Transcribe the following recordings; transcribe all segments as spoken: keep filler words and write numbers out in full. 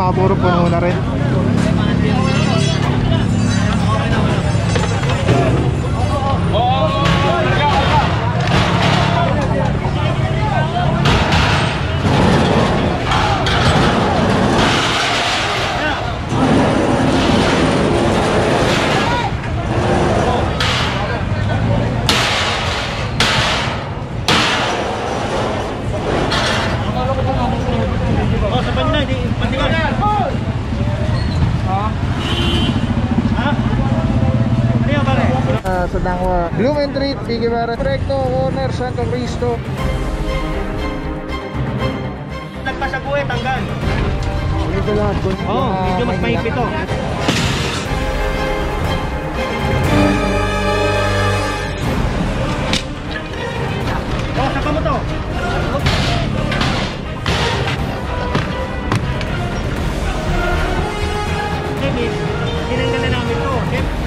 mga puro puno na rin. Sa Dangwa, Blumen Street, Figueroa, Recto, Corner, Santo Cristo. Nagpasaguhe, tanggal. Dito lahat ko. Oo, medyo mas mahigpit ito. Oo, saka mo to. Maybe, tinanggal na namin to.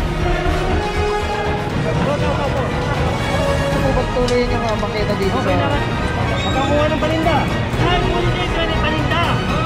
Pagtuloy nyo nga makita dito okay sa... Makakuha ng paninda. Ay, muli dito ng paninda.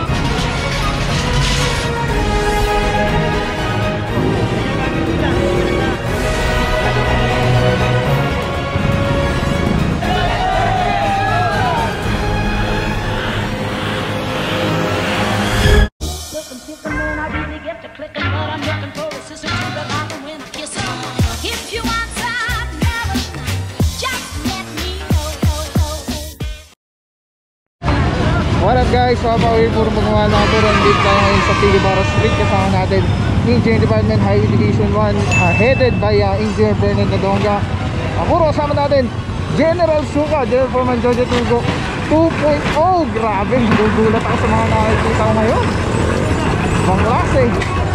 What up guys, Wapawin puro mga mga puro dito tayo ngayon sa Figueroa Street. Kasama natin Engineering Department Highway Division one, uh, headed by uh, Engineer Bernard Nadonga. uh, Puro kasama natin General Suka, General Foreman George Tugo two point oh. Grabe, gugulat ako sa mga nakikita ko ngayon. Ibang klase.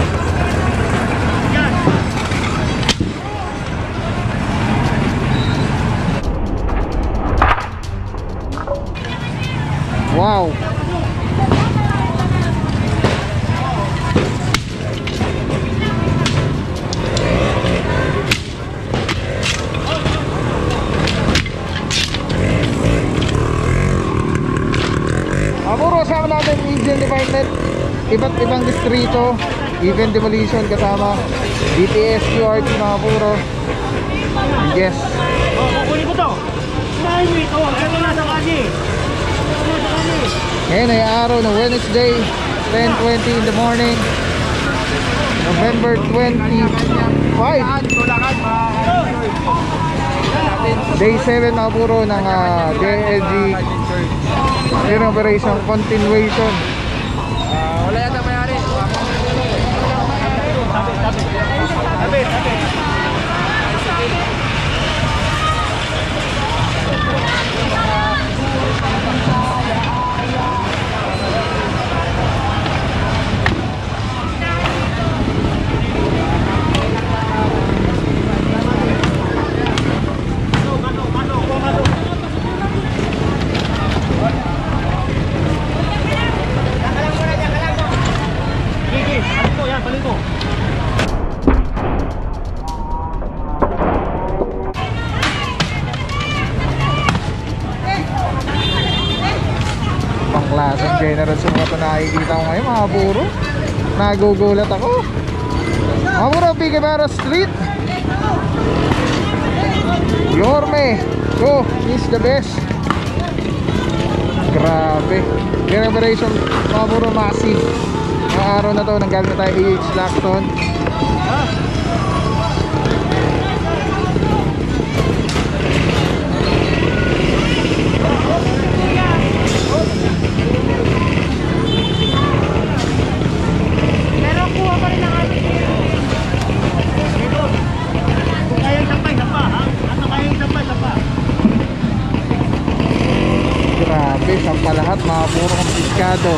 Wow. Puro kasama natin Engineering Department, iba't ibang distrito, even demolition kasama D P S, Q R T, mga puro. Yes. Oh, kukunin ko to. Nine week, oh, ito nasa kagi. Ngayon ay araw ng Wednesday, ten twenty in the morning, November twenty-five. Day seven na puro ng uh, D L G Air Operation Continuation. Uh, wala yata mayari. Sabi, sabi. Sabi, sabi. Pangklaseng General Suka ito nakikita ko ngayon, mga puro. Nagugulat ako. Mga puro, Figueroa Street. Yorme, go, is the best. Grabe. Air Operation, mga puro, massive. Ang araw na to, nanggaling na tayo A H Lacton. Grabe, sampa lahat, mga puro kompiskado.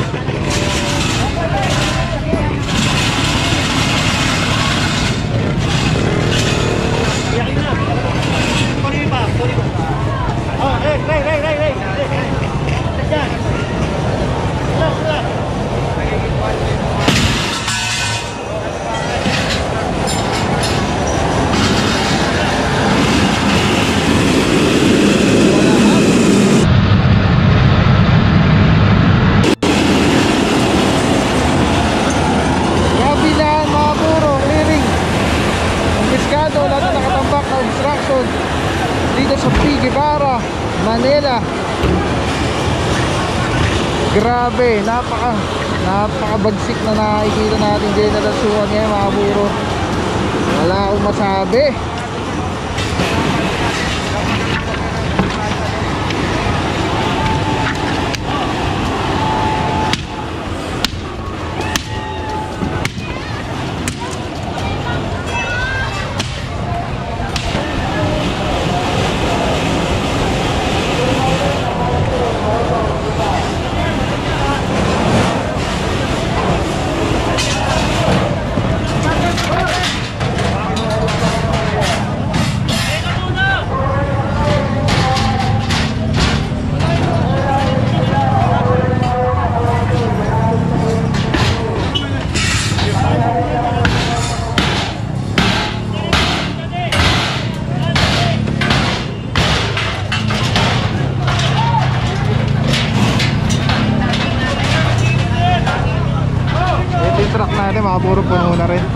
Guevara, Manila. Grabe, napaka napakabagsik na nakikita natin General Sukat ngayon mga buro. Wala akong masabi. Truck natin mga puro puno na rin.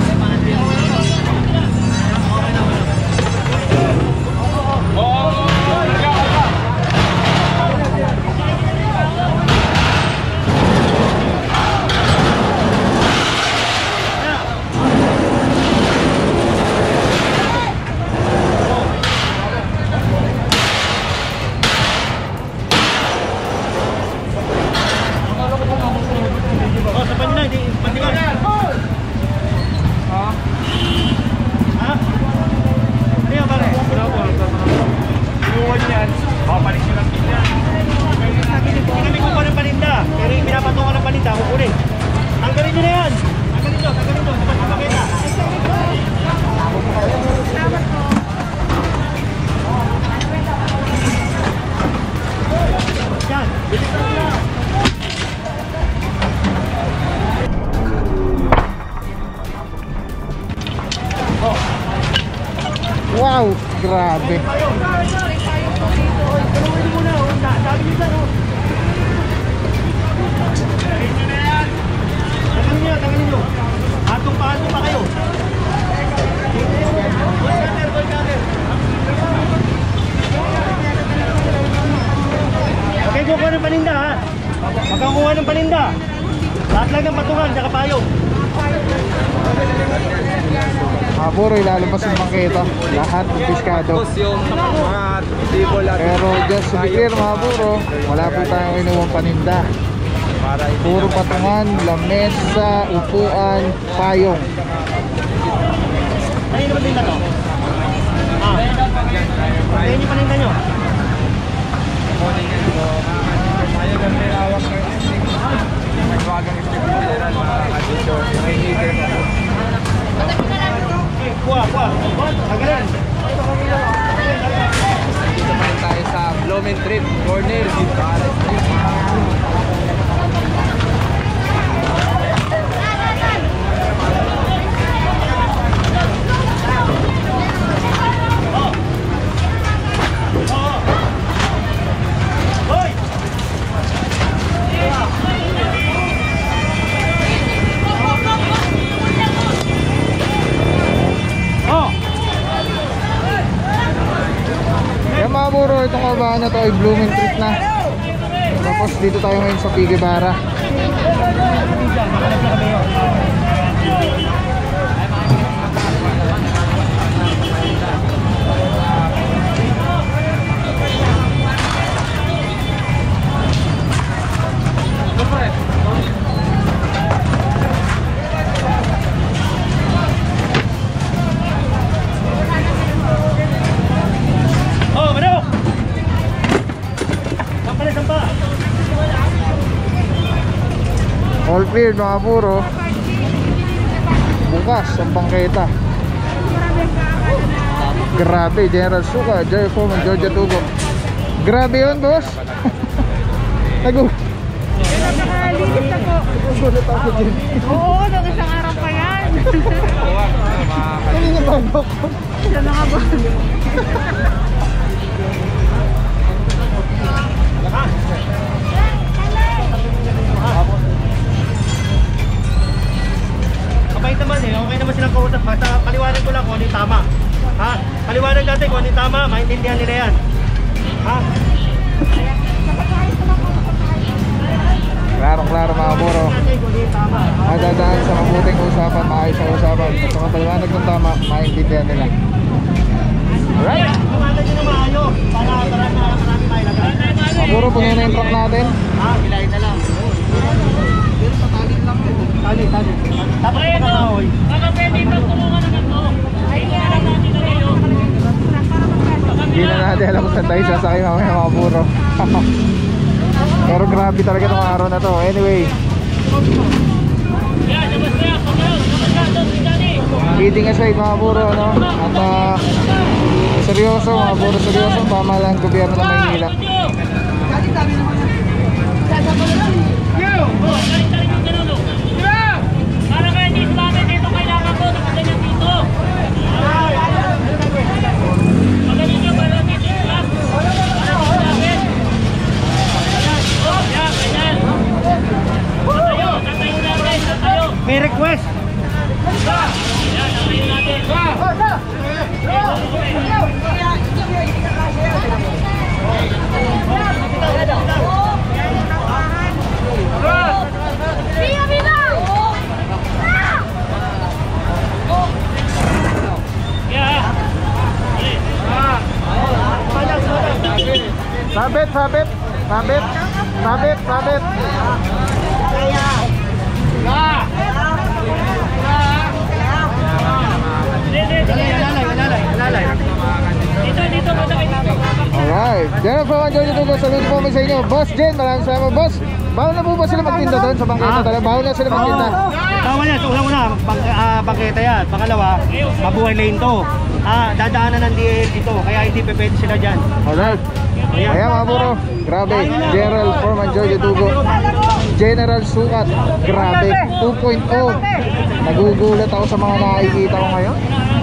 Wow, grabe. Atong-paano pa kayo? Okay, kukuha ng paninda ha. Magkakuha ng paninda. Lahat lang ng patungan, tsaka payong. Mga puro ilalabas yung bangketa. Lahat piskado. Pero just to be clear mga puro, wala po tayong inuwang paninda. Puro patungan, lamesa, upuan, payong. Ano yung paninda to? Ah, ano yung paninda nyo? Kuha, kuha. Agalan. Dito naman tayo sa Blumentritt Corner dito Paris Street. Mga buro, itong kabahan na to ay Blumentritt na. Tapos dito tayo ngayon sa P. Guevara. All clear mga puro. Bukas ang bangketa. Grabe, General Sukat, Joy Foreman, Georgia Tugo. Grabe yun, boss. Nag- Nakalinis na po. Nagulat ako dyan. Oo, nung isang araw pa yan. Kanina ba ako? Siya na nga ba? Kabait naman eh, okay naman silang kausap. Basta paliwanag ko lang kung ano yung tama. Ha? Paliwanag natin kung ano yung tama, maintindihan nila yan. Ha? Klaro-klaro mga buro. Tama. Madadaan sa mabuting usapan, maayos sa usapan. At sa mapaliwanag ng tama, maintindihan nila. Alright. Kumanda nyo na maayos. Para para na marami tayo lagay. Mga buro, puno na yung truck natin. Ha? Hilahin na lang. Tali, tali. Tapos pagkakahoy. Baka pwede ba tulungan naman to? Ay, kaya natin na kayo. Hindi na natin alam kung saan tayo sasakay mamaya mga buro. Pero grabe talaga itong araw na to. Anyway, Kaya, labas kaya. Pagkakas, labas ka. Doon, si Johnny. kidding aside mga buro, no? At uh, seryoso mga buro, seryoso pamahalaan ng gobyerno ng Maynila. Oh, tarik-tarik yung ganun, oh. Para kaya hindi sumabit dito, kailangan ko. Nakaganyan dito. Magaling ka, para dito. Para sumabit. Oh, yan, ganyan. Tatayo, tatayo natin, tatayo. May request. Yan, tatayo natin. Yeah. Sabit, sabit, sabit, sabit, sabit. Dito, dito, madakay dito. Alright, General Foreman George Tugo, saludo po kami sa inyo. Boss Jen, maraming salamat boss. Bawal na po ba sila magtinda doon sa bangketa talaga? Bawal na sila magtinda. Tama yan. So, una-una, bang, uh, bangketa yan. Pangalawa, mabuhay lane to. Ah, dadaanan ng D L dito. Kaya hindi pe pwede sila dyan. Alright. Ayan mga buro, grabe. General Foreman George Tugo. General Sukat, grabe. two point oh. Nagugulat ako sa mga nakikita ko ngayon.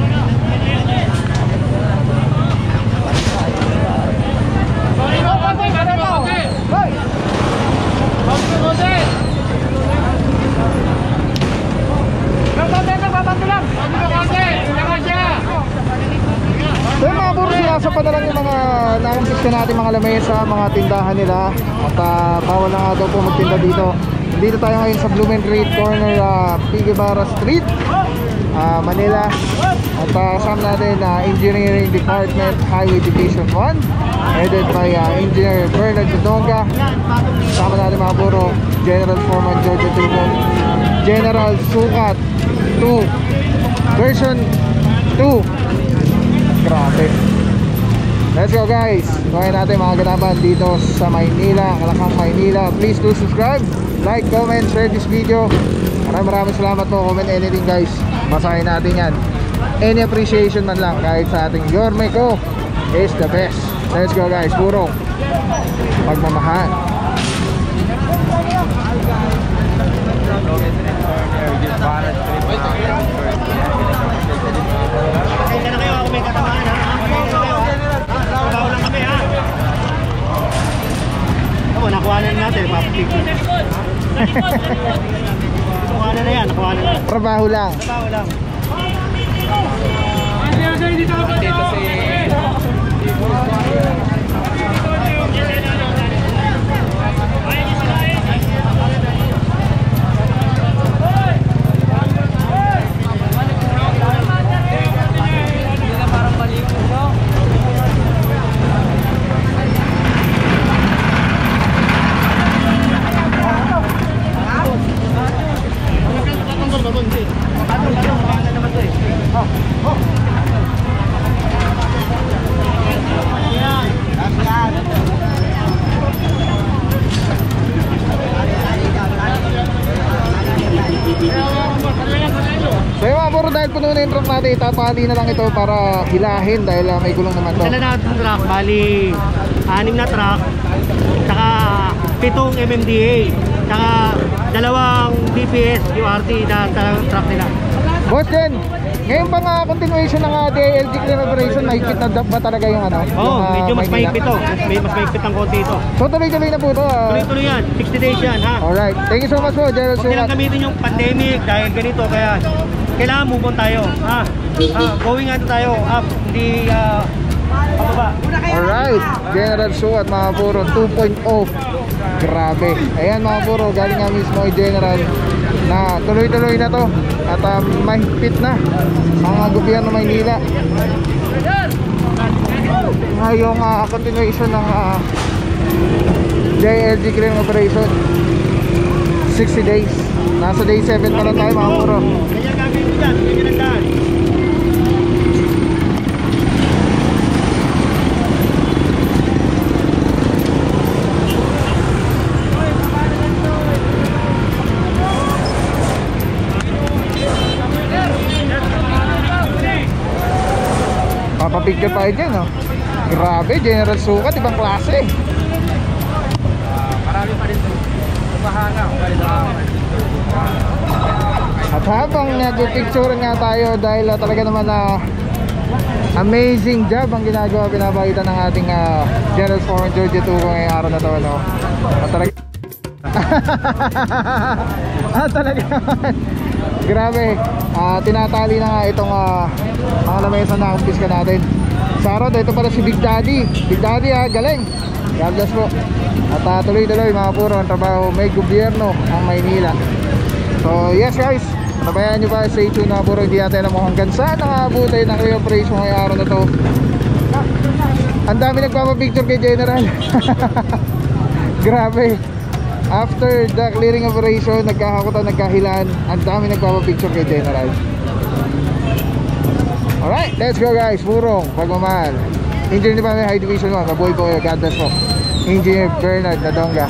So yung mga buro, sinasapa na lang yung mga na-umpista natin mga lamesa, mga tindahan nila. At uh, bawal na nga daw po magtinda dito. Dito tayo ngayon sa Blumentritt corner, uh, P. Guevara Street, uh, Manila. At uh, kasama natin uh, Engineering Department, Highway Division one, headed by uh, Engineer Bernard Dodonga. Kasama natin mga buro, General Foreman George Tugo, General Sukat two, version two. Grabe. Let's go guys. Gawin natin mga ganapan dito sa Maynila, Kalakang Maynila. Please do subscribe, like, comment, share this video. Maraming maraming salamat po. Comment anything guys, basahin natin yan. Any appreciation man lang kahit sa ating Yorme ko is the best. Let's go guys. Puro pagmamahal. Kaya na kayo ako may katamaan ha. Trabaho lang kami ha. Ako, nakuha na natin. Papapig. Nakuha na na yan. Nakuha na na. Trabaho lang. Trabaho lang. Dito si... So yung mga buro, dahil puno na yung truck natin, itatali na lang ito para hilahin dahil uh, may gulong naman to. Dala na natin truck. Bali, anim na truck. Tsaka pitong M M D A. Tsaka dalawang D P S U R T na talagang truck nila. Boss Jen, ngayon bang uh, continuation ng uh, D L G clear operation, mahigpit na ba talaga yung ano? Oo, oh, yung, uh, medyo mas Maynila? mahigpit to. Mas, may, mas mahigpit ang konti ito. So tuloy-tuloy na po ito. Uh, Tuloy-tuloy yan. sixty days yan ha. Alright, thank you so much po, General Huwag nilang Sukat. gamitin yung pandemic dahil ganito. Kaya kailangan move on tayo. Ha? Ah, going ano tayo up. Hindi uh, Pababa. Alright, General Sukat mga puro two point oh. Grabe. Ayan mga puro, galing nga mismo kay General na tuloy-tuloy na to at uh, mahigpit na ang gobyerno Maynila. Ngayong uh, continuation ng uh, J L G clearing operation, sixty days. Nasa day seven pa lang tayo mga puro. Ganyan gagawin mo dyan, ganyan ang daan. Papapicture tayo dyan, oh. Grabe, General Sukat, ibang klase. Marami pa rin umahanga. At habang nag-picture nga tayo dahil uh, talaga naman na uh, amazing job ang ginagawa, pinapakita ng ating uh, General Foreman George Tuco ngayong araw na to, no? At talaga ah, talaga grabe, uh, tinatali na nga itong uh, mga lamesa na kumpiska natin sa araw. Ito pala si Big Daddy. Big Daddy, ha, galing. God bless po. At uh, tuloy-tuloy mga puro ang trabaho, may gobyerno ang Maynila. So yes guys, tabayan nyo pa, stay tuned mga puro. Hindi natin alam mo hanggang saan nakaabutin ng clear operation ngayong araw na to. Ang dami nagpapapicture kay General. Grabe. After the clearing operation, nagkakakutan, nagkahilan, ang dami nagpapapicture kay General. Alright, let's go guys. Purong pagmamahal. Engineer Department High Division one, mabuhay po kayo. God bless po. Engineer Bernard Nadonga.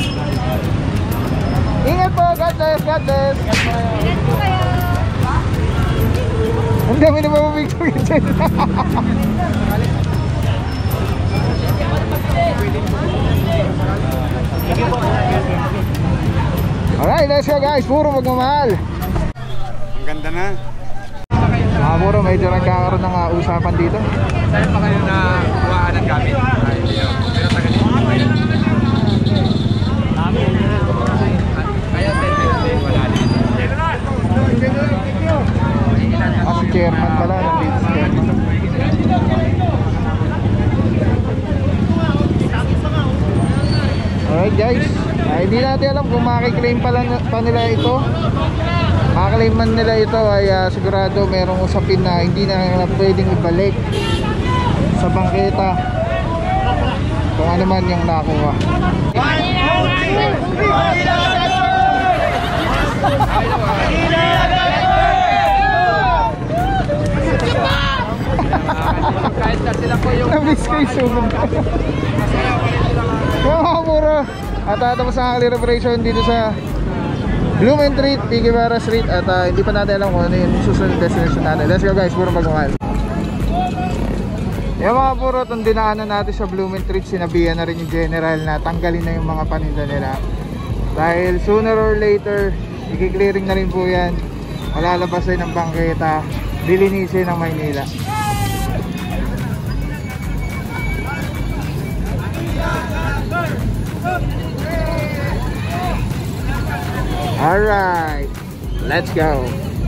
Ingat po, God bless, God bless. Ingat po kayo. Ang dami na mapapicture kay General. Alright, let's go guys. Puro magmamahal. Ang ganda na. Mga puro, medyo nagkakaroon ng uh, usapan dito. Saan pa kayo na kuhaan ng gamit? Ay, hindi yun. Pero taga dito pa kayo. Kaya send nila din, wala din. Ah, si chairman pala. Nandito si chairman. Alright guys, ay, hindi natin alam kung makiklaim pala pa nila ito. Makiklaim man nila ito ay uh, sigurado merong usapin na hindi na nila pwedeng ibalik sa bangketa kung ano man yung nakuha. Kahit na sila po yung Namiss kayo sumunod. Yung mga puro, at tatapos ang clear operation dito sa Blumen Street, Pigibara Street. At uh, hindi pa natin alam kung ano yung susunod destination natin. Let's go guys, puro pagmamahal. Yung mga puro, itong dinaanan natin sa Blumen Street, sinabihan na rin yung General na tanggalin na yung mga paninda nila. Dahil sooner or later, i-clearing na rin po yan. Malalabas rin ng bangketa, dilinisin ng Maynila. Alright, let's go.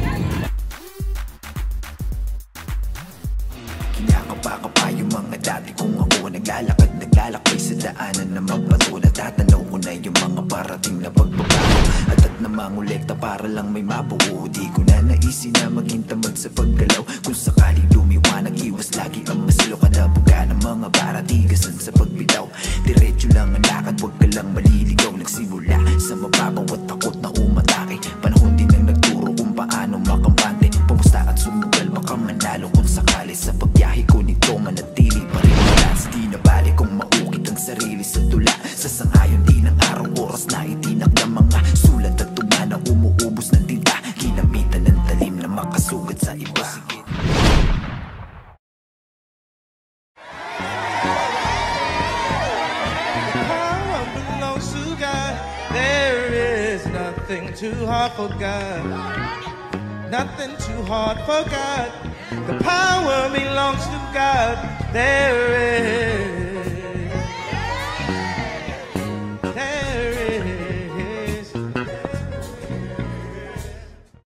Kinakapa pa yung mga dati kung ako naglalakad, naglalakay sa daanan na magbato. Natatanaw ko na yung mga parating na pagbabago at at na mangolekta para lang may mabuo. Di ko na naisin na maging tamad sa paggalaw. Kung sakaling lumiwanag, iwas lagi ang masilo. Kadabuga ng mga baratigasan sa pagbitaw. Diretso lang ang lakad, wag ka lang maliligaw. Nagsimula sa mababaw at takot na umatake. Panahon din ang nagturo kung paano makampante. Pamusta at sumugal, baka manalo kung sakali. Sa pagbiyahe ko nito manatili pa rin balance. Di na bali kung maukit ang sarili sa tula. Sa sangayon din ang araw, oras na itinak ng mga sulat at tuma na umuubos ng tinta. Ginamitan ng talim na makasugat sa iba. Nothing too hard for God. Nothing too hard for God. The power belongs to God. There